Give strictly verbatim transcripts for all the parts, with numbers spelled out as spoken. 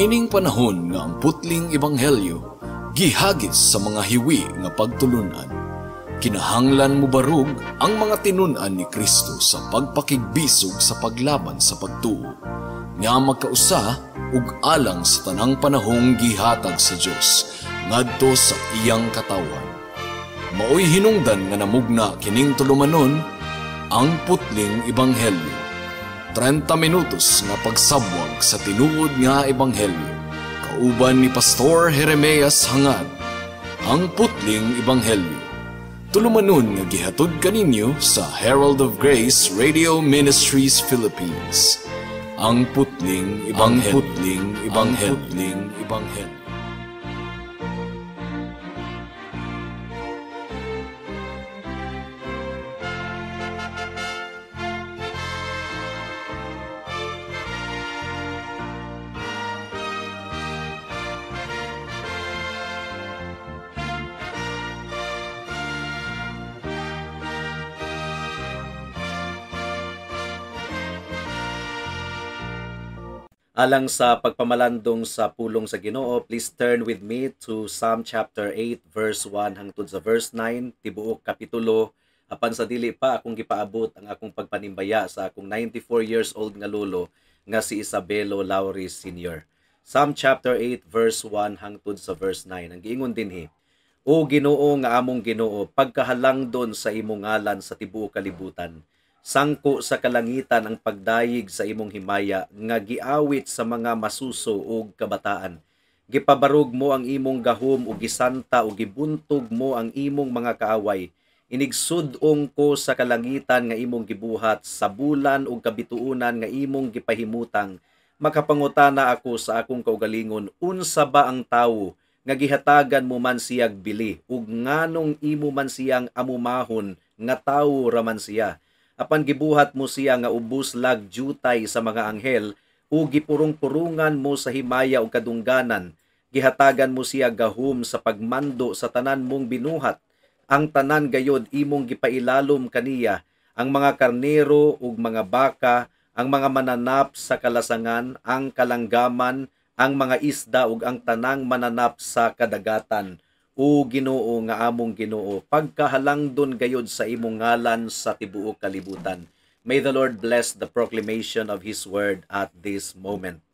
Niining panahon nga ang putling ebanghelyo gihagis sa mga hiwi nga pagtulunan. Kinahanglan mo barug ang mga tinunan ni Kristo sa pagpakigbisog sa paglaban sa pagtuo, nga magkausa ug alang sa tanang panahong gihatag sa Dios ngadto sa iyang katawan. Maoy hinungdan nga namugna kining tulumanon ang putling ebanghelyo. trenta minutos nga pagsabwag sa tinuod nga ebanghelyo. Kauban ni Pastor Jeremias Hangad, ang putling ebanghelyo. Tulumanon nga gihatod kaninyo sa Herald of Grace Radio Ministries Philippines. Ang putling ebanghelyo. Ang putling ebanghelyo. Ang putling ebanghelyo. Alang sa pagpamalandong sa pulong sa Ginoo, please turn with me to Psalm chapter eight verse one hangtod sa verse nine, tibuok kapitulo. Apan sa dili pa akong gipaabot ang akong pagpanimbaya sa akong ninety-four years old nga lolo nga si Isabelo Lauri Senior Psalm chapter eight verse one hangtod sa verse nine. Ang giingon dinhi: O Ginoo nga among Ginoo, pagkahalangdon sa imong ngalan sa tibuok kalibutan. Sangko sa kalangitan ang pagdayig sa imong himaya nga giawit sa mga masuso ug kabataan. Gipabarog mo ang imong gahom ug gisanta ug gibuntog mo ang imong mga kaaway. Inigsud-ong ko sa kalangitan nga imong gibuhat, sa bulan ug kabituunan nga imong gipahimutang. Makapangutana ako sa akong kaugalingon, unsa ba ang tawo nga gihatagan mo man siyag bili ug nganong imo man siyang amumahon nga tawo raman siya. Apan gibuhat mo siya nga ubos lag jutay sa mga anghel, o gipurong-purungan mo sa himaya ug kadungganan. Gihatagan mo siya gahom sa pagmando sa tanan mong binuhat. Ang tanan gayod imong gipailalom kaniya, ang mga karnero ug mga baka, ang mga mananap sa kalasangan, ang kalanggaman, ang mga isda ug ang tanang mananap sa kadagatan. O Ginoo nga among Ginoo, pagkahalangdon gayod sa imong ngalan sa tibuok kalibutan. May the Lord bless the proclamation of His word at this moment.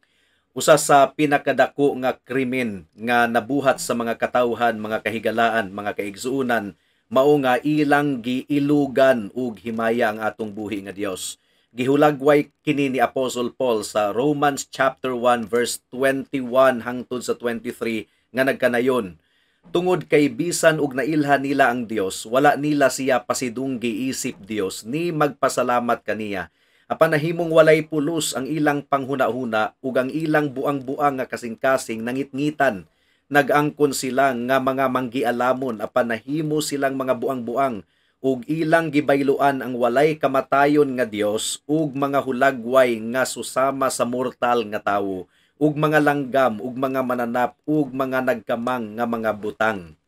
Usa sa pinakadako nga krimen nga nabuhat sa mga katawhan, mga kahigalaan, mga kaigsuunan, mao nga ilang giilugan ug himaya ang atong buhi nga Dios. Gihulagway kini ni Apostle Paul sa Romans chapter one verse twenty-one hangtod sa twenty-three nga nagkanayon: tungod kay bisan ug nailhan nila ang Dios, wala nila siya pasidunggi isip Dios ni magpasalamat kaniya. Apan nahimong walay pulos ang ilang panghuna-huna ug ang ilang buang-buang nga kasing-kasing nangitngitan. Nag-angkon sila nga mga manggialamon, apan nahimo silang mga buang-buang ug ilang gibayloan ang walay kamatayon nga Dios ug mga hulagway nga susama sa mortal nga tawo, ug mga langgam, ug mga mananap, ug mga nagkamang nga mga butang.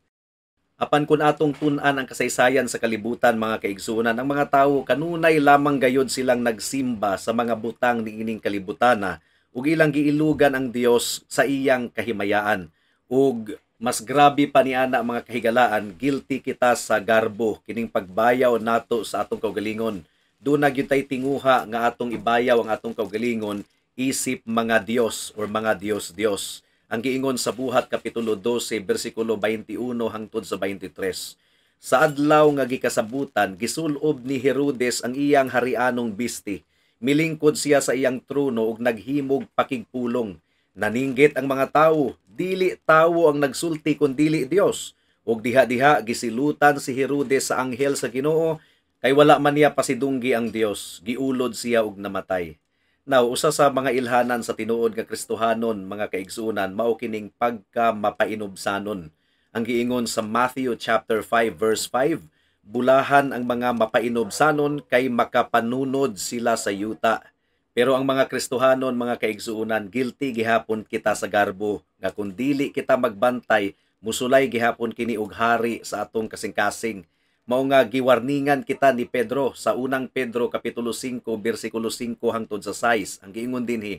Apan kun atong tun-an ang kasaysayan sa kalibutan, mga kaigsunan, ang mga tawo kanunay lamang gayod silang nagsimba sa mga butang niining kalibutana, ug ilang giilugan ang Dios sa iyang kahimayaan. Ug mas grabe pa niana mga kahigalaan, guilty kita sa garbo kining pagbayaw nato sa atong kaugalingon. Doon na gyud tay tinguha nga atong ibayaw ang atong kaugalingon isip mga Dios or mga Dios-Dios. Ang giingon sa Buhat kapitulo twelve bersikulo twenty-one hangtod sa twenty-three. Sa adlaw nga gikasabutan, gisulob ni Herodes ang iyang harianong bisti. Milingkod siya sa iyang trono ug naghimog pakigpulong. Naninggit ang mga tawo, dili tawo ang nagsulti kun dili Dios. Ug diha-diha gisilutan si Herodes sa anghel sa Ginoo, kay wala man niya pasidunggi ang Dios. Giulod siya ug namatay. Now, usa sa mga ilhanan sa tinuod nga Kristohanon, mga kaigsunan, mao kining pagka mapainobsanon. Ang giingon sa Matthew chapter five verse five, bulahan ang mga mapainobsanon kay makapanunod sila sa yuta. Pero ang mga Kristohanon, mga kaigsuunan, guilty gihapon kita sa garbo, nga kung dili kita magbantay, musulay gihapon kini og hari sa atong kasing-kasing. Mao nga giwarningan kita ni Pedro sa unang Pedro kapitulo five bersikulo five hangtod sa six. Ang giingon dinhi,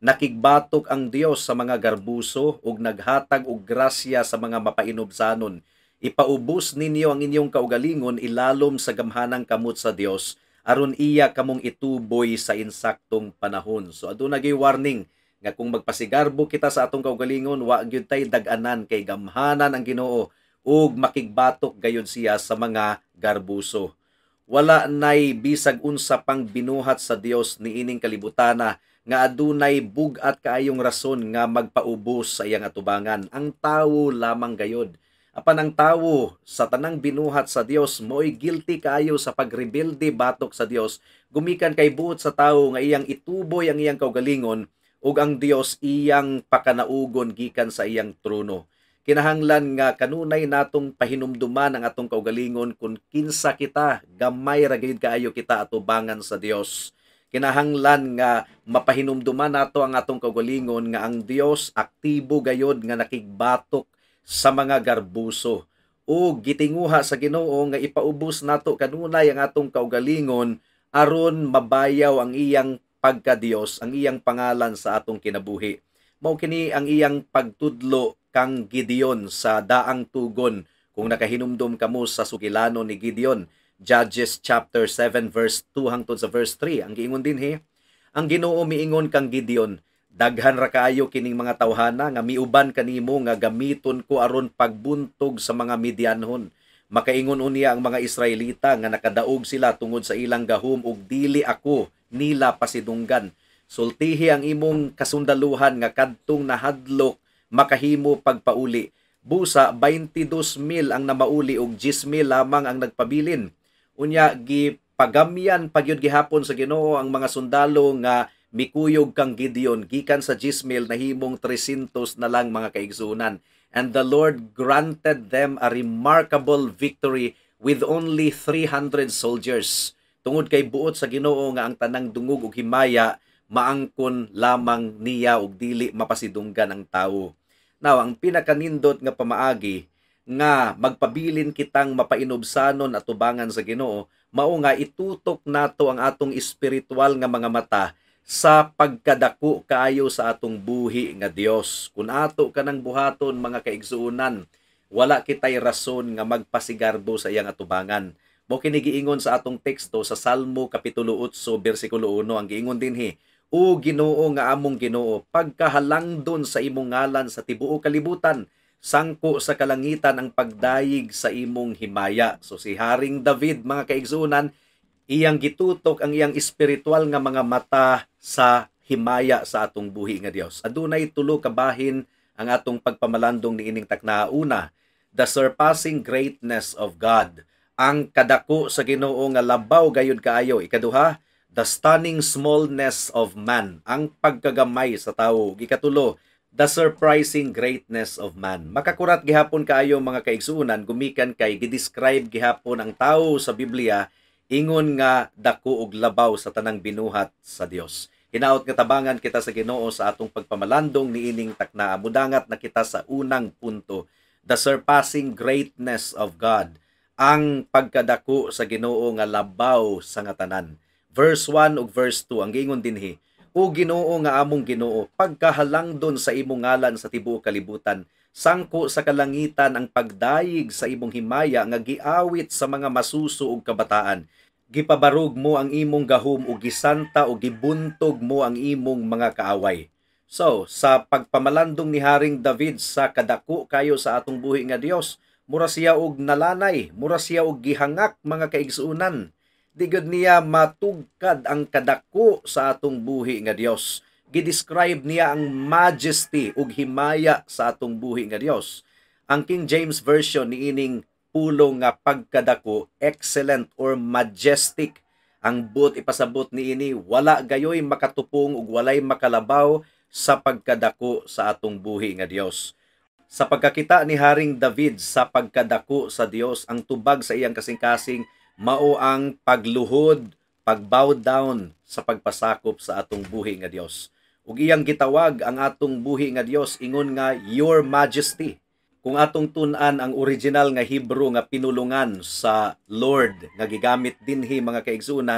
nakigbatok ang Dios sa mga garbuso ug naghatag og grasya sa mga mapainobsanon. Ipaubos ninyo ang inyong kaugalingon ilalom sa gamhanang kamot sa Dios aron iya kamong ituboy sa insaktong panahon. So aduna gyud warning nga kung magpasigarbo kita sa atong kaugalingon, wa gyud tay dag-anan kay gamhanan ang Ginoo ug makigbatok gayud siya sa mga garbuso. Wala nay bisag unsa pang binuhat sa Dios niining kalibutana nga adunay bugat kaayong rason nga magpaubos sa iyang atubangan. Ang tawo lamang gayod. Apan ang tawo sa tanang binuhat sa Dios mo'y guilty kaayo sa pagrebelde batok sa Dios. Gumikan kay buot sa tawo nga iyang ituboy ang iyang kaugalingon ug ang Dios iyang pakanaugon gikan sa iyang trono. Kinahanglan nga kanunay natong pahinumduman ang atong kaugalingon kung kinsa kita, gamay ra gyud kaayo kita atubangan sa Dios. Kinahanglan nga mapahinumduman nato ang atong kaugalingon nga ang Dios aktibo gayod nga nakigbatok sa mga garbuso. O gitinguha sa Ginoo nga ipaubos nato kanunay ang atong kaugalingon aron mabayaw ang iyang pagka-Dios, ang iyang pangalan sa atong kinabuhi. Mao kini ang iyang pagtudlo kang Gideon sa daang tugon kung nakahinumdum kamo sa sukilano ni Gideon. Judges chapter seven verse two hangtod sa verse three. Ang giingon dinhi, ang Ginoo miingon kang Gideon, daghan ra kaayo kining mga tawhana nga miuban kanimo nga gamiton ko aron pagbuntog sa mga Midianhon. Makaingon unya ang mga Israelita nga nakadaog sila tungod sa ilang gahom ug dili ako nila pasidunggan. Sultihi ang imong kasundaluhan nga kadtong nahadlok makahimo pagpauli. Busa twenty-two mil ang namauli ug ten mil lamang ang nagpabilin. Unya gipagamyan pagyud gihapon sa Ginoo ang mga sundalo nga mikuyog kang Gideon gikan sa ten mil nahimong three hundred na lang mga kaigsunan. And the Lord granted them a remarkable victory with only three hundred soldiers. Tungod kay buot sa Ginoo nga ang tanang dungog ug himaya maangkon lamang niya ug dili mapasidunggan ang tawo. Now, ang pinakanindot nga pamaagi nga magpabilin kitang mapainobsanon at tubangan sa Ginoo, mao nga itutok nato ang atong espiritual nga mga mata sa pagkadako kaayo sa atong buhi nga Dios. Kung ato kanang buhaton mga kaigsuunan, wala kitay rason nga magpasigarbo sa iyang atubangan. Mo kini giingon sa atong teksto sa Salmo kapitulo eight bersikulo one, ang giingon dinhi, O Ginoo nga among Ginoo, pagkahalangdon sa imong ngalan sa tibuok kalibutan, sangko sa kalangitan ang pagdayig sa imong himaya. So si Haring David, mga kaigsunan, iyang gitutok ang iyang espiritual nga mga mata sa himaya sa atong buhi nga Dios. Adunay tulo ka bahin ang atong pagpamalandong niining takna. Una, the surpassing greatness of God. Ang kadako sa Ginoo nga labaw gayud kaayo. Ikaduha, the stunning smallness of man, ang pagkagamay sa tawo. Ikatulo, the surprising greatness of man. Makakurat gihapon kaayo mga kaigsuunan, gumikan kay gidescribe gihapon ang tawo sa Biblia, ingon nga dako og labaw sa tanang binuhat sa Dios. Hinaot nga tabangan kita sa Ginoo sa atong pagpamalandong niining takna. Mudangat na kita sa unang punto, the surpassing greatness of God, ang pagkadako sa Ginoo nga labaw sa nga tanan. Verse one ug verse two, ang giingon dinhi, O Ginoo nga among Ginoo, pagkahalangdon sa imong ngalan sa tibuok kalibutan, sangko sa kalangitan ang pagdayig sa imong himaya nga giawit sa mga masuso ug kabataan. Gipabarog mo ang imong gahom ug gisanta ug gibuntog mo ang imong mga kaaway. So, sa pagpamalandong ni Haring David sa kadako kayo sa atong buhi nga Dios, mura siya og nalanay, mura siya og gihangak mga kaigsuunan. Digod niya matugkad ang kadako sa atong buhi nga Dios. Gidescribe niya ang majesty ug himaya sa atong buhi nga Dios. Ang King James Version niining pulong nga pagkadako, excellent or majestic. Ang but ipasabot niini, wala gayoy makatupong ug walay makalabaw sa pagkadako sa atong buhi nga Dios. Sa pagkakita ni Haring David sa pagkadako sa Dios, ang tubag sa iyang kasing-kasing mao ang pagluhod, pagbow down sa pagpasakop sa atong buhi nga Dios. Ug iyang gitawag ang atong buhi nga Dios ingon nga Your Majesty. Kung atong tun-an ang original nga Hebrew nga pinulungan sa Lord nga gigamit dinhi mga kaigsunan,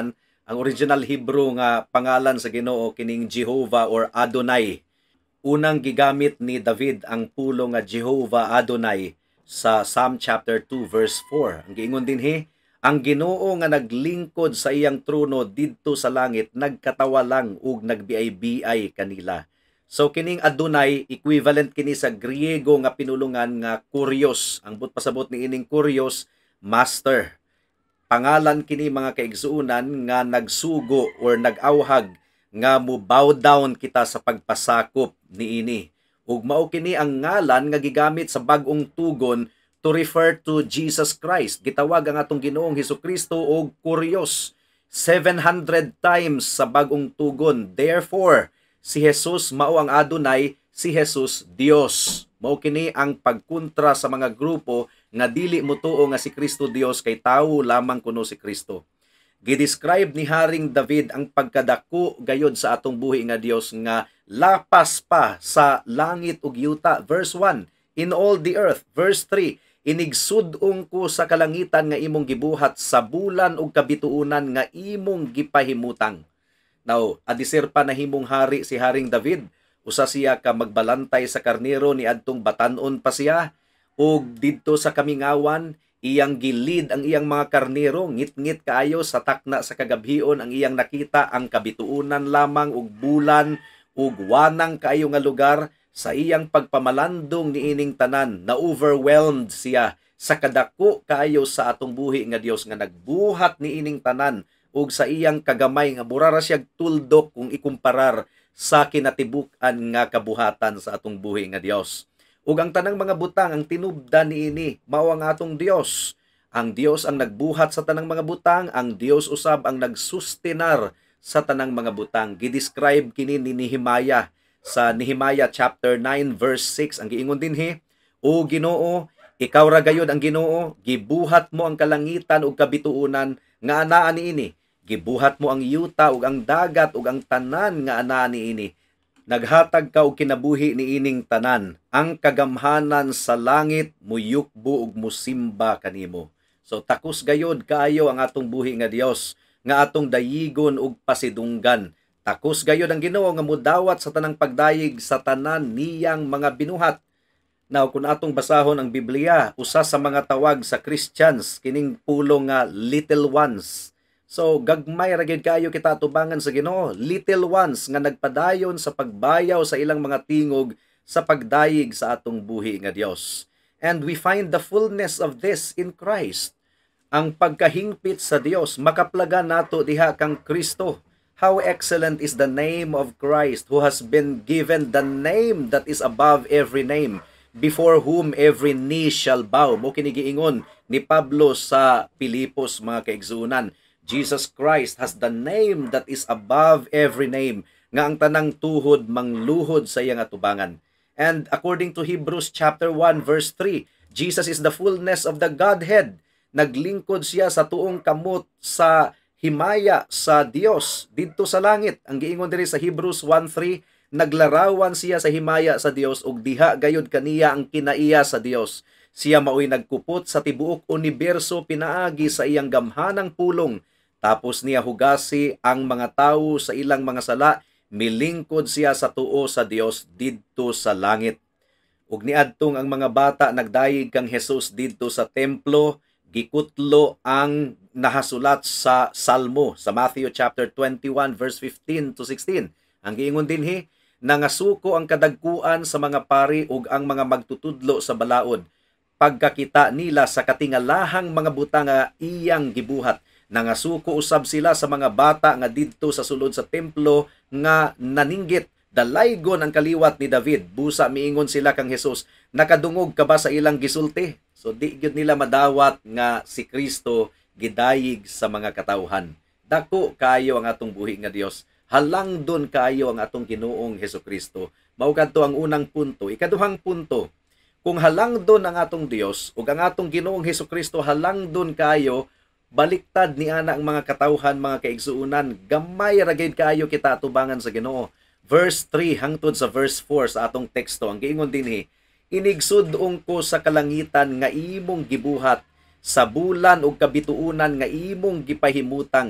Ang original Hebrew nga pangalan sa Ginoo kining Jehovah or Adonai. Unang gigamit ni David ang pulong nga Jehovah Adonai sa Psalm chapter two verse four. Ang giingon dinhi, ang Ginoo nga naglingkod sa iyang trono didto sa langit nagkatawa lang ug nagbiay-biay kanila. So kining Adonai equivalent kini sa Griego nga pinulungan nga Kurios. Ang but pasabot ni ining Kurios, master. Pangalan kini mga kaigsuunan nga nagsugo or nag-awhag nga mo bow down kita sa pagpasakop niini. Ug mao kini ang ngalan nga gigamit sa bag-ong tugon to refer to Jesus Christ. Gitawag ang atong Ginoong Hesukristo og Kurios seven hundred times sa bag-ong tugon. Therefore, si Jesus mao ang Adonai, si Jesus Dios. Mao kini ang pagkontra sa mga grupo nga dili motuo nga si Kristo Dios kay tawo lamang kuno si Kristo. Gidescribe ni Haring David ang pagkadako gayod sa atong buhi nga Dios nga lapas pa sa langit ug yuta. Verse one, in all the earth. Verse three, inigsud-ong ko sa kalangitan nga imong gibuhat, sa bulan ug kabituunan nga imong gipahimutang. Now, adisir pa na himong hari si Haring David. Usa siya ka magbalantay sa karnero ni adtong batan-on pa siya. Ug didto sa kamingawan, iyang gilid ang iyang mga karnero, ngit-ngit kaayo sa takna sa kagabhion ang iyang nakita ang kabituunan lamang ug bulan ug wanang kaayo nga lugar. Sa iyang pagpamalandong niining tanan, na overwhelmed siya sa kadako kaayo sa atong buhi nga Dios nga nagbuhat niining tanan ug sa iyang kagamay nga burara siya tuldok kung ikumparar sa kinatibuk-an nga kabuhatan sa atong buhi nga Dios. Ug ang tanang mga butang ang tinubdan niini mao ang atong Dios. Ang Dios ang nagbuhat sa tanang mga butang, ang Dios usab ang nagsustenar sa tanang mga butang. Gidescribe kini ni Nehemiah sa Nehemiah chapter nine verse six. Ang giingon dinhi, O Ginoo, ikaw ra gayud ang Ginoo, gibuhat mo ang kalangitan ug kabituunan nga anaa niini. Gibuhat mo ang yuta ug ang dagat ug ang tanan nga anaa niini. Naghatag ka og kinabuhi niining tanan. Ang kagamhanan sa langit muyukbo ug musimba kanimo. So takos gayod kaayo ang atong buhi nga Dios nga atong dayigon ug pasidunggan. Takos gayod ang Ginoo nga mudawat sa tanang pagdayig sa tanan niyang mga binuhat. Now kung atong basahon ang Biblia, usa sa mga tawag sa Christians kining pulong nga little ones. So gagmay ra gyud kaayo kita atubangan sa Ginoo, little ones nga nagpadayon sa pagbayaw sa ilang mga tingog sa pagdayig sa atong buhi nga Dios. And we find the fullness of this in Christ. Ang pagkahingpit sa Dios makaplaga nato diha kang Kristo. How excellent is the name of Christ, who has been given the name that is above every name, before whom every knee shall bow. Mo kini giingon ni Pablo sa Pilipos, mga kaigsuunan. Jesus Christ has the name that is above every name, nga ang tanang tuhod mangluhod sa iyang atubangan. And according to Hebrews chapter one verse three, Jesus is the fullness of the Godhead. Naglingkod siya sa tuong kamot sa himaya sa Dios didto sa langit. Ang giingon diri sa Hebrews one three, naglarawan siya sa himaya sa Dios ug diha gayud kaniya ang kinaiya sa Dios. Siya mao'y nagkupot sa tibuok universo pinaagi sa iyang gamhanang pulong. Tapos niya hugasi ang mga tawo sa ilang mga sala, milingkod siya sa tuo sa Dios didto sa langit. Ug niadtong ang mga bata nagdayig kang Jesus didto sa templo, gikutlo ang nahasulat sa Salmo sa Matthew chapter twenty-one verse fifteen to sixteen. Ang giingon dinhi, nangasuko ang kadagkuan sa mga pari ug ang mga magtutudlo sa balaod, pagkakita nila sa katingalahang mga butang nga iyang gibuhat. Nangasuko usab sila sa mga bata nga didto sa sulod sa templo nga naninggit. Dalaygon ang kaliwat ni David. Busa miingon sila kang Jesus, nakadungog ka ba sa ilang gisulti? So di gyud nila madawat nga si Kristo gidayig sa mga katawhan. Dako kayo ang atong buhi nga Dios. Halangdon kayo ang atong Ginoong Hesukristo. Mao kadto ang unang punto. Ikaduhang punto, kung halangdon ang atong Dios ug ang atong Ginoong Hesukristo halangdon kayo, baliktad ni ana ang mga katawhan, mga kaigsuunan, gamay ra gyud kaayo kita atubangan sa Ginoo. Verse three hangtod sa verse four sa atong teksto, ang giingon dinhi, inigsud-ong ko sa kalangitan nga imong gibuhat, sa bulan ug kabituunan nga imong gipahimutang,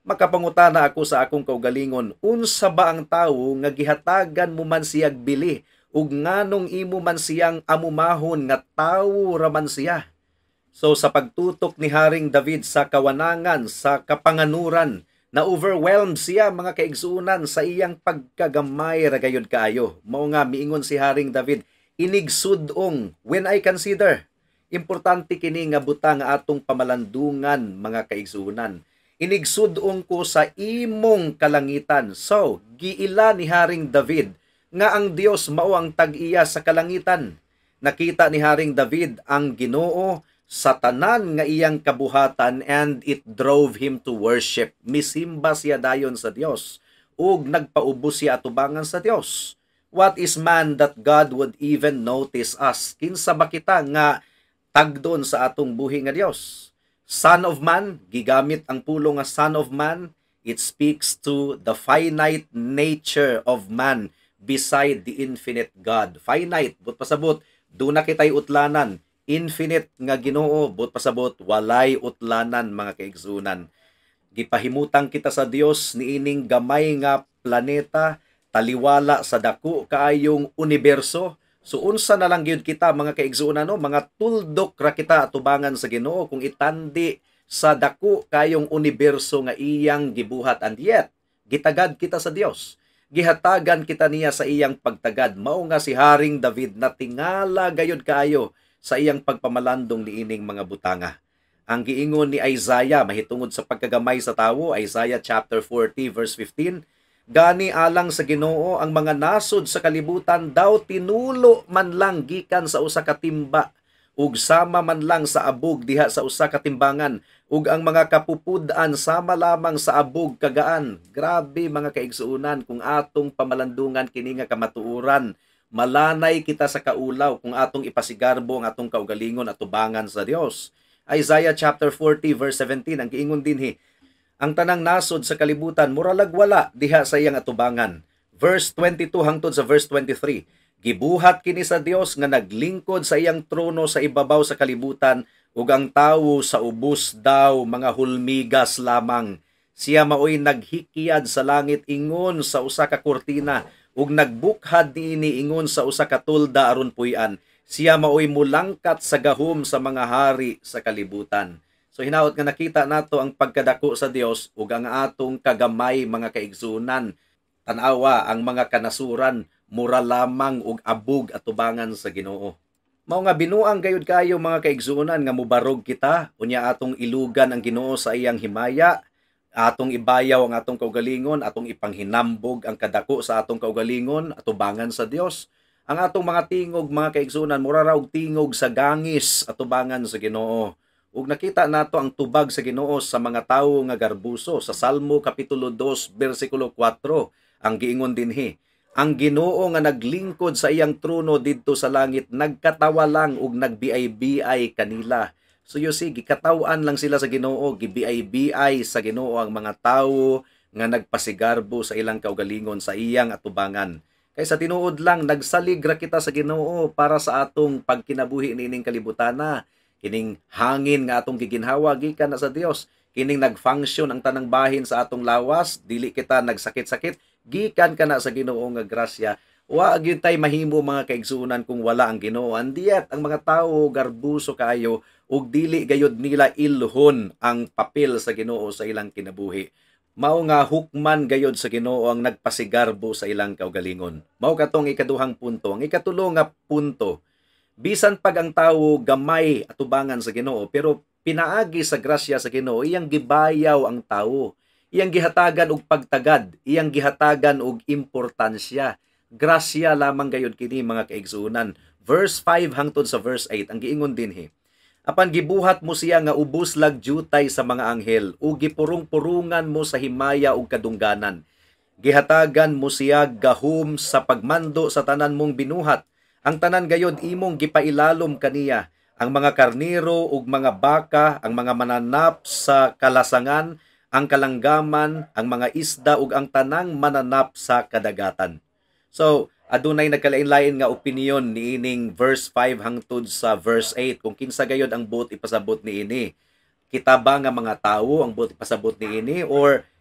Makapangutana ako sa akong kaugalingon, unsa ba ang tawo nga gihatagan mo man siyag bili, ug nganong imo man siyang amumahon nga tawo raman siya? So sa pagtutok ni Haring David sa kawanangan, sa kapanganuran, na-overwhelmed siya mga kaigsuunan sa iyang pagkagamay ra gayud kaayo. Mao nga miingon si Haring David, inigsudong when I consider. Importante kini nga butang nga atong pamalandungan mga kaigsuunan. Inigsudong ko sa imong kalangitan. So, giila ni Haring David nga ang Dios mao ang tag-iya sa kalangitan. Nakita ni Haring David ang Ginoo sa tanan nga iyang kabuhatan and it drove him to worship. Misimba siya dayon sa Dios ug nagpaubos siya atubangan sa Dios. What is man that God would even notice us? Kinsa ba kita nga tagdon sa atong buhi nga Dios? Son of man, gigamit ang pulong nga Son of Man, it speaks to the finite nature of man beside the infinite God. Finite, but pasabot, do na kitay utlanan. Infinite nga Ginoo, but pasabot, walay utlanan mga kaigsunan. Gipahimutang kita sa Dios niining gamay nga planeta, taliwala sa dako kaayong universo. So unsa na lang gyud kita mga kaigsunan no, mga tuldok ra kita atubangan sa Ginoo kung itandi sa dako kayong universo nga iyang gibuhat, and yet gitagad kita sa Dios. Gihatagan kita niya sa iyang pagtagad. Mao nga si Haring David na tingala gayud kaayo sa iyang pagpamalandong niining mga butanga. Ang giingon ni Isaiah mahitungod sa pagkagamay sa tawo, Isaiah chapter forty verse fifteen, gani alang sa Ginoo ang mga nasod sa kalibutan daw tinulo man lang gikan sa usa ka timba, ug sama man lang sa abog diha sa usa ka timbangan, ug ang mga kapupud-an sama lamang sa abog kagaan. Grabe mga kaigsuunan, kung atong pamalandungan kini nga kamatuoran, malanay kita sa kaulaw kung atong ipasigarbo ang atong kaugalingon at tubangan sa Dios. Isaiah chapter forty verse seventeen ang giingon dinhi, ang tanang nasod sa kalibutan muralag wala diha sa iyang atubangan. Verse twenty-two hangtod sa verse twenty-three, gibuhat kini sa Dios nga naglingkod sa iyang trono sa ibabaw sa kalibutan, ug ang tawo sa ubos daw mga hulmigas lamang. Siya maoy naghikiyad sa langit ingon sa usa ka kurtina, ug nagbukhad niini ingon sa usa ka tulda aron puy-an. Siya maoy mulangkat sa gahom sa mga hari sa kalibutan. So hinaot nga nakita nato ang pagkadako sa Dios ug ang atong kagamay mga kaigsunan. Tanawa ang mga kanasuran mura lamang ug abog atubangan sa Ginoo. Mao nga binuang gayud kayo mga kaigsunan nga mubarog kita unya atong ilugan ang Ginoo sa iyang himaya, atong ibayaw ang atong kaugalingon, atong ipanghinambog ang kadako sa atong kaugalingon atubangan sa Dios. Ang atong mga tingog mga kaigsunan mura ra og tingog sa gangis atubangan sa Ginoo. Ug nakita nato ang tubag sa Ginoo sa mga tawo nga garbuso sa Salmo kapitulo two bersikulo four. Ang giingon dinhi, ang Ginoo nga naglingkod sa iyang trono didto sa langit nagkatawa lang ug nagbiay-biay kanila. So you see, gikatawan lang sila sa Ginoo, gibiay-biay sa Ginoo ang mga tawo nga nagpasigarbo sa ilang kaugalingon sa iyang atubangan. Kay sa tinuod lang nagsalig ra kita sa Ginoo para sa atong pagkinabuhi niining kalibutana. Kining hangin nga atong giginhawa gikan na sa Dios, kining nagfunction ang tanang bahin sa atong lawas, dili kita nagsakit-sakit, gikan ka na sa Ginoo nga grasya. Wa gyud tay mahimo mga kaigsunan kung wala ang Ginoo. Andiyat ang mga tawo garbuso kayo ug dili gayud nila ilhon ang papel sa Ginoo sa ilang kinabuhi. Mao nga hukman gayud sa Ginoo ang nagpasigarbo sa ilang kaugalingon. Mao katong ikaduhang punto. Ang ikatulo nga punto, bisan pag ang tawo gamay atubangan sa Ginoo pero pinaagi sa grasya sa Ginoo, iyang gibayaw ang tawo, iyang gihatagan og pagtagad, iyang gihatagan og importansya. Grasya lamang gayud kini mga kaigsunan. Verse five hangtod sa verse eight ang giingon dinhi, apan gibuhat mo siya nga ubos lag jutay sa mga anghel ug gipurong-purungan mo sa himaya ug kadungganan. Gihatagan mo siya gahom sa pagmando sa tanan mong binuhat. Ang tanan gayod imong gipailalom kaniya, ang mga karniro ug mga baka, ang mga mananap sa kalasangan, ang kalanggaman, ang mga isda ug ang tanang mananap sa kadagatan. So, adunay nagkalain-lain nga opinion niining verse five hangtod sa verse eight kung kinsa gayod ang buot ipasabot niini. Kita ba nga mga tawo ang buot ipasabot niini or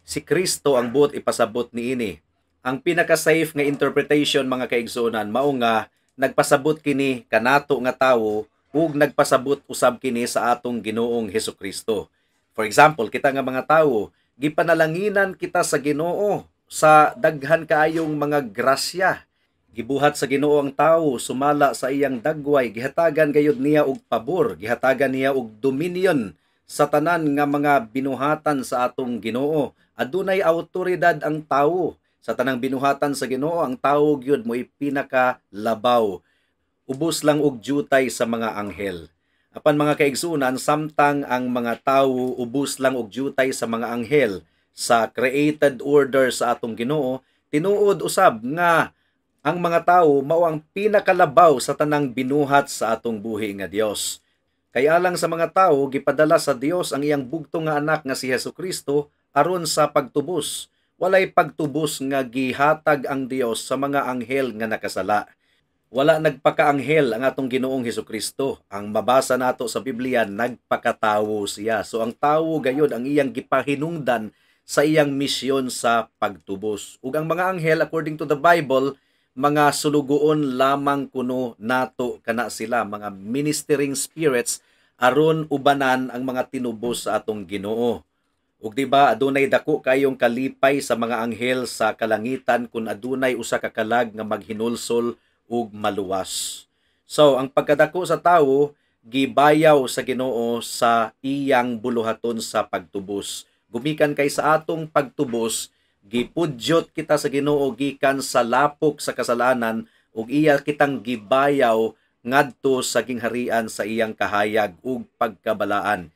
Si Kristo ang buot ipasabot niini. Ang pinaka-safe nga interpretation mga kaigsunan mao nga nagpasabot kini kanato nga tawo ug nagpasabot usab kini sa atong Ginoong Hesukristo. For example, kita nga mga tawo, gipanalanginan kita sa Ginoo sa daghan kaayong mga grasya. Gibuhat sa Ginoo ang tawo, sumala sa iyang dagway, gihatagan gayud niya og pabor, gihatagan niya og dominion sa tanan nga mga binuhatan sa atong Ginoo. Adunay awtoridad ang tawo. Sa tanang binuhatan sa Ginoo, ang tawo gyud mo'y pinakalabaw. Ubos lang og jutay sa mga anghel. Apan mga kaigsunan, samtang ang mga tawo ubos lang og jutay sa mga anghel sa created order sa atong Ginoo, tinuod usab nga ang mga tawo mao ang pinakalabaw sa tanang binuhat sa atong buhi nga Dios. Kaya lang sa mga tawo gipadala sa Dios ang iyang bugtong nga anak nga si Hesukristo aron sa pagtubos. Walay pagtubos nga gihatag ang Dios sa mga anghel nga nakasala. Wala nagpakaanghel ang atong Ginoong Hesukristo. Ang mabasa nato sa Biblia, nagpakatawo siya. So ang tawo gayud ang iyang gipahinungdan sa iyang misyon sa pagtubos. Ug ang mga anghel, according to the Bible, mga sulugoon lamang kuno nato kana sila, mga ministering spirits aron ubanan ang mga tinubos sa atong Ginoo. Ug diba adunay dako kayong kalipay sa mga anghel sa kalangitan kung adunay usa ka kalag nga maghinulsol ug maluwas. So ang pagkadako sa tawo gibayaw sa Ginoo sa iyang buluhaton sa pagtubos. Gumikan kay sa atong pagtubos, gipudyot kita sa Ginoo gikan sa lapok sa kasalanan ug iya kitang gibayaw ngadto sa gingharian sa iyang kahayag ug pagkabalaan.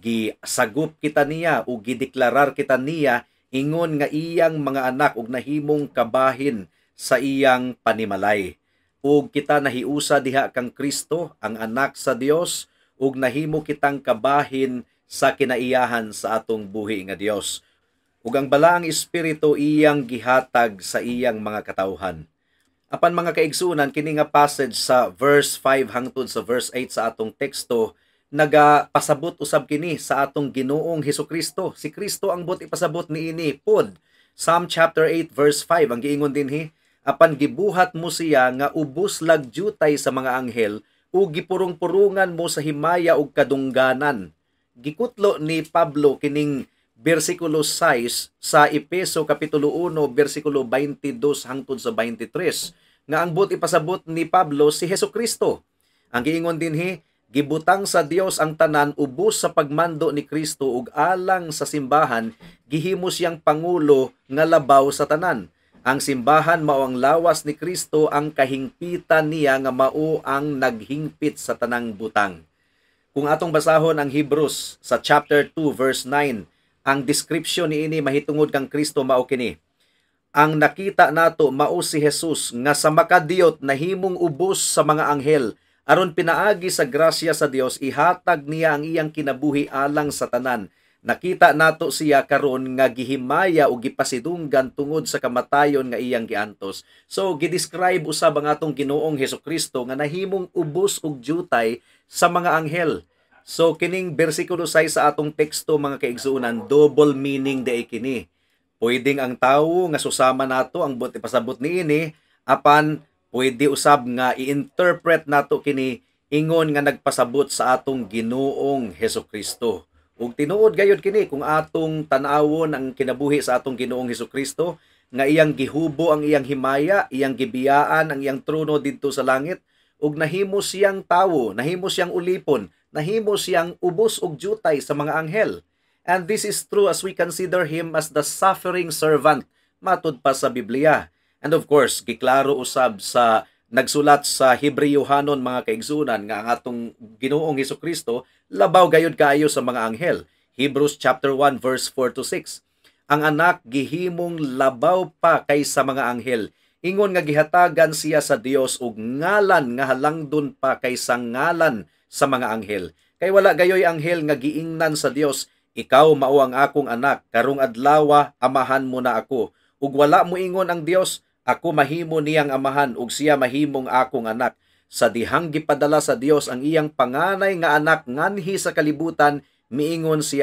Gisagup kita niya ug gideklarar kita niya ingon nga iyang mga anak ug nahimong kabahin sa iyang panimalay. Ug kita nahiusa diha kang Kristo, ang anak sa Dios, ug nahimo kitang kabahin sa kinaiyahan sa atong buhi nga Dios. Ug ang balaang espiritu iyang gihatag sa iyang mga katawhan. Apan mga kaigsunan, kini nga passage sa verse five hangtod sa verse eight sa atong teksto nagapasabot usab kini sa atong Ginoong Hesukristo. Si Kristo ang buot ipasabot niini pod. Psalm chapter eight verse five ang giingon dinhi, apan gibuhat mo siya nga ubos lag jutay sa mga anghel ug gipurong-purungan mo sa himaya ug kadungganan. Gikutlo ni Pablo kining bersikulo six sa Efeso kapitulo one bersikulo twenty-two hangtod sa twenty-three nga ang buot ipasabot ni Pablo si Hesukristo. Ang giingon dinhi, gibutang sa Dios ang tanan ubos sa pagmando ni Kristo ug alang sa simbahan gihimo siyang pangulo nga labaw sa tanan. Ang simbahan mao ang lawas ni Kristo, ang kahingpitan niya nga mao ang naghingpit sa tanang butang. Kung atong basahon ang Hebrews sa chapter two verse nine, ang description niini mahitungod kang Kristo mao kini. Ang nakita nato mao si Jesus nga sa makadiyot nahimong ubos sa mga anghel aron pinaagi sa grasya sa Dios, ihatag niya ang iyang kinabuhi alang sa tanan. Nakita nato siya karon nga gihimaya o gipasidunggan tungod sa kamatayon nga iyang giantos. So gidescribe usab ang atong Ginoong Hesukristo nga nahimong ubos og jutay sa mga anghel. So kining bersikulo six sa atong teksto mga kaigsuunan, double meaning day kini. Pwedeng ang tawo nga susama nato ang buot ipasabot niini, apan pwede usab nga i-interpret nato kini ingon nga nagpasabot sa atong Ginoong Hesukristo. Ug tinuod gayud kini kung atong tan-awon ang kinabuhi sa atong Ginoong Hesukristo nga iyang gihubo ang iyang himaya, iyang gibiyaan ang iyang trono didto sa langit ug nahimo siyang tawo, nahimo siyang ulipon, nahimo siyang ubos og jutay sa mga anghel. And this is true as we consider him as the suffering servant matud pa sa Biblia. And of course, giklaro usab sa nagsulat sa Hebrewhanon mga kaigsunan nga ang atong Ginoong Hesukristo labaw gayud kaayo sa mga anghel. Hebrews chapter one verse four to six. Ang anak gihimong labaw pa kaysa mga anghel. Ingon nga gihatagan siya sa Dios og ngalan nga halangdon pa kaysa ngalan sa mga anghel. Kay wala gayoy anghel nga giingnan sa Dios, ikaw mao ang akong anak, karong adlaw amahan mo na ako. Ug wala mo ingon ang Dios, ako mahimo niyang amahan ug siya mahimong akong anak. Sa dihang gipadala sa Dios ang iyang panganay nga anak nganhi sa kalibutan, miingon siya,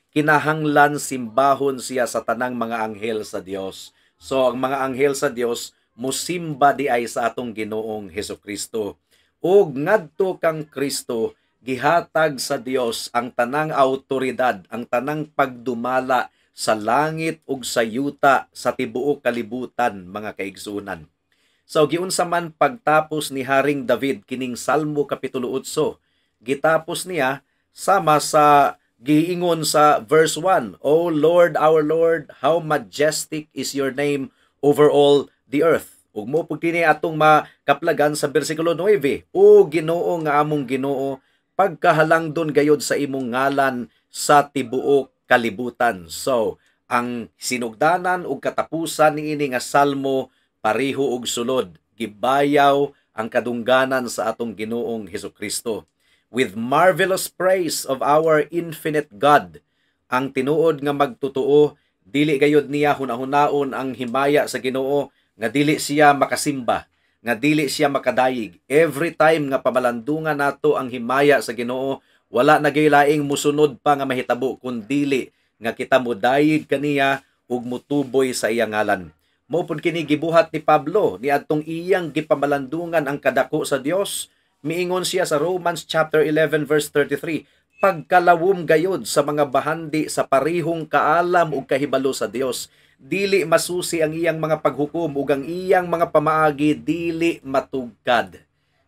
kinahanglan simbahon siya sa tanang mga anghel sa Dios. So ang mga anghel sa Dios musimba di ay sa atong Ginoong Hesukristo. Ug ngadto kang Kristo gihatag sa Dios ang tanang awtoridad, ang tanang pagdumala sa langit ug sa yuta sa tibuok kalibutan, mga kaigsunan. So giunsa man pagtapos ni Haring David kining Salmo kapitulo eight, gitapos niya sama sa giingon sa verse one, O Lord, our Lord, how majestic is your name over all the earth. Ug mo pud kini atong makaplagan sa bersikulo nine, O Ginoo nga among Ginoo, pagkahalangdon gayod sa imong ngalan sa tibuok kalibutan. So, ang sinugdanan ug katapusan niini nga salmo pareho og sulod, gibayaw ang kadungganan sa atong Ginoong Hesukristo. With marvelous praise of our infinite God, ang tinuod nga magtotoo, dili gayud niya hunahunaon ang himaya sa Ginoo, nga dili siya makasimba, nga dili siya makadayig. Every time nga pamalandungan nato ang himaya sa Ginoo, wala na gaylaing musunod pa nga mahitabo kundili nga kita modayig kaniya ug mutuboy sa iyang ngalan. Mao pud kini gibuhat ni Pablo niadtong iyang gipamalandungan ang kadako sa Dios. Miingon siya sa Romans chapter eleven verse thirty-three, pagkalawom gayod sa mga bahandi sa parihong kaalam ug kahibalo sa Dios, dili masusi ang iyang mga paghukom ug ang iyang mga pamaagi dili matugkad.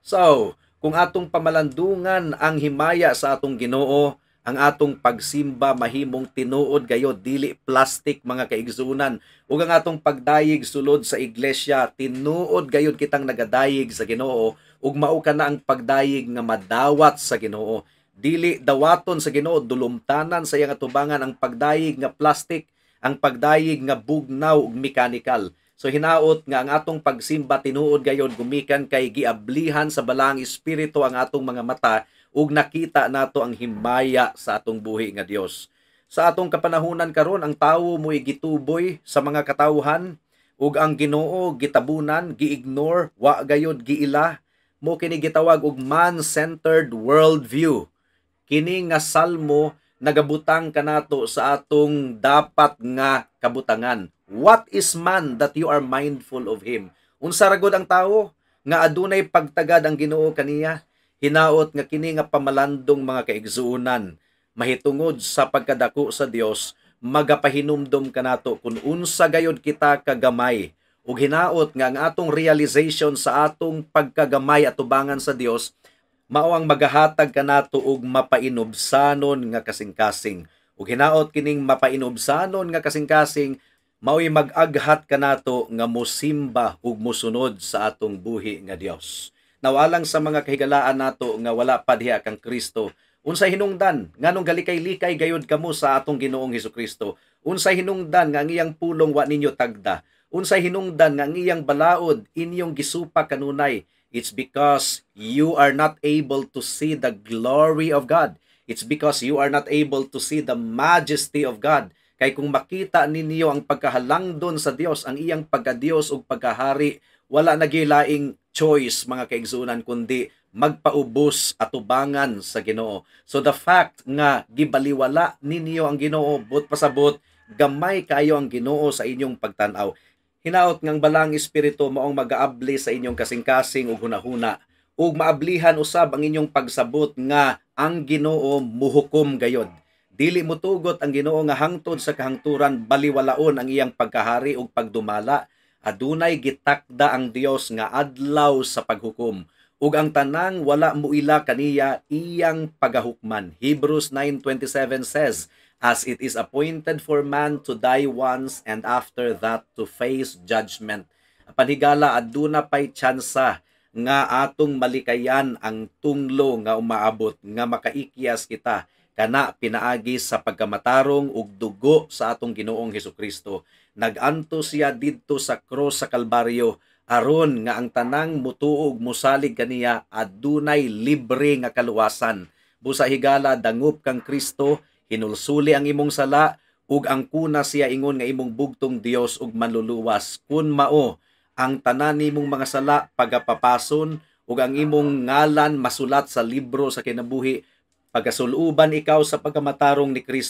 So, kung atong pamalandungan ang himaya sa atong Ginoo, ang atong pagsimba mahimong tinuod gayod, dili plastic, mga kaigsunan. Ug ang atong pagdayig sulod sa iglesia, tinuod gayod kitang nagadayig sa Ginoo, ug mao ka na ang pagdayig nga madawat sa Ginoo. Dili dawaton sa Ginoo, dulumtanan sa iyang atubangan ang pagdayig nga plastic, ang pagdayig nga bugnaw ug mechanical. So hinaot nga ang atong pagsimba tinuod gayod gumikan kay giablihan sa balang espiritu ang atong mga mata ug nakita nato ang himaya sa atong buhi nga Dios. Sa atong kapanahunan karon, ang tawo mo'y gituboy sa mga katawhan ug ang Ginoo gitabunan, gi-ignore, wa gayod giila. Mo kini gitawag og man-centered worldview. Kini nga salmo nagabutang kanato sa atong dapat nga kabutangan. What is man that you are mindful of him? Unsa ragod ang tawo nga adunay pagtagad ang Ginoo kaniya? Hinaot nga kini nga pamalandong, mga kaigsuunan, mahitungod sa pagkadako sa Dios, magapahinumdom kanato kung unsa gayod kita kagamay. Ug hinaot nga ang atong realization sa atong pagkagamay at tubangan sa Dios mao ang magahatag kanato og mapainubsanon nga kasing-kasing. Ug hinaot kining mapainubsanon nga kasing-kasing mao'y mag-aghat kanato nga mosimba ug mosunod sa atong buhi nga Dios. Nawalang sa mga kahigalaan nato nga wala pa diha kang Kristo, unsay hinungdan nganong galikay-likay gayud kamo sa atong Ginoong Hesukristo? Unsay hinungdan nga ang iyang pulong wa ninyo tagda? Unsay hinungdan nga ang iyang balaod inyong gisupa kanunay? It's because you are not able to see the glory of God. It's because you are not able to see the majesty of God. Kay kung makita ninyo ang pagkahalangdon sa Dios, ang iyang pagka-Dios ug pagkahari, wala na gilaing choice, mga kaigsunan, kundi magpaubos atubangan sa Ginoo. So the fact nga gibaliwala ninyo ang Ginoo, but pasabot gamay kayo ang Ginoo sa inyong pagtan-aw. Hinaot ngang balang espiritu maong mag-aabli sa inyong kasing-kasing ug hunahuna, ug maablihan usab ang inyong pagsabot nga ang Ginoo muhukom gayod. Dili motugot ang Ginoo nga hangtod sa kahangturan baliwalaon ang iyang pagkahari ug pagdumala. Adunay gitakda ang Dios nga adlaw sa paghukom, ug ang tanang wala muila kaniya iyang pagahukman. Hebrews nine twenty-seven says, as it is appointed for man to die once and after that to face judgment. Panhigala aduna pay tsansa nga atong malikayan ang tunglo nga umaabot nga makaikyas kita kana pinaagi sa pagkamatarong ug dugo sa atong Ginoong Hesukristo. Naganto siya didto sa cross sa Kalbaryo aron nga ang tanang mutuog musalig kaniya adunay libre nga kaluwasan. Busa higala dangup kang Kristo, hinulsuli ang imong sala ug ang kuna siya ingon nga imong bugtong Dios ug manluluwas. Kun mao ang tanan nimong mga sala pagapapason ug ang imong ngalan masulat sa libro sa kinabuhi, pagkasuluban ikaw sa pagkamatarong ni Kristo,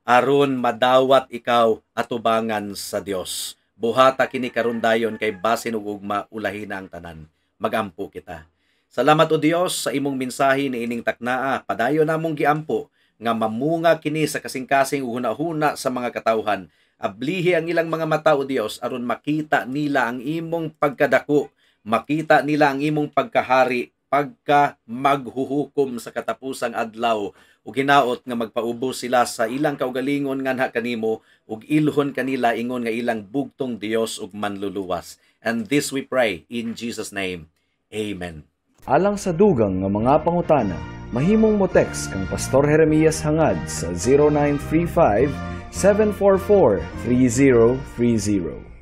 aron madawat ikaw atubangan sa Dios. Buhata kini karon dayon kay basin ug ugma ulahi na ang tanan. Magampo kita. Salamat o Dios sa imong mensahe ni ining taknaa. Padayon namong giampo nga mamunga kini sa kasing-kasing uhuna-huna sa mga katawhan. Ablihi ang ilang mga mata o Dios aron makita nila ang imong pagkadako, makita nila ang imong pagkahari pagka maghuhukom sa katapusang adlaw ug hinaot nga magpaubos sila sa ilang kaugalingon nganha kanimo ug ilhon kanila ingon nga ilang bugtong Dios ug manluluwas. And this we pray in Jesus name. Amen. Alang sa dugang nga mga pangutana, mahimong mo text kang Pastor Jeremias hangad sa zero nine three five, seven four four, three zero three zero.